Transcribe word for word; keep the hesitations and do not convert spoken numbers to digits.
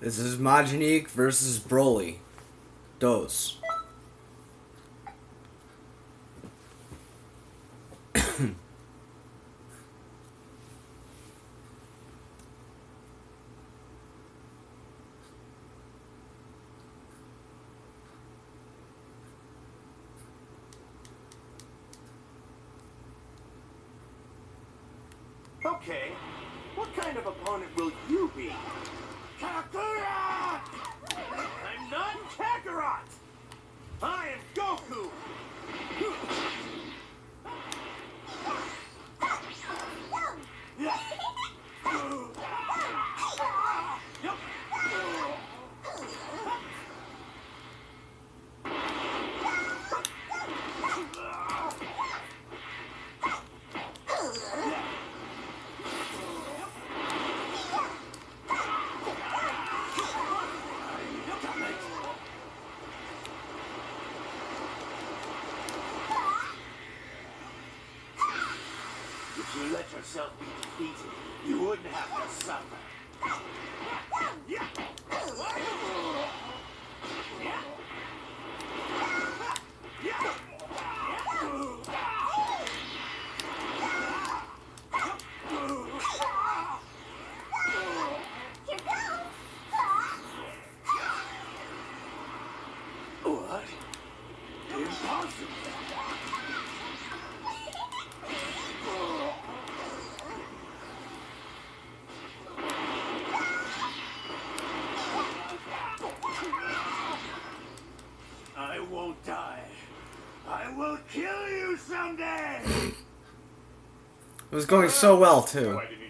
This is Majinique versus Broly. Dos. Okay, what kind of opponent will you be? Kakarot! I'm not Kakarot! I am Goku! If you let yourself be defeated, you wouldn't have to suffer. What? Impossible! I won't die. I will kill you someday! It was going so well, too.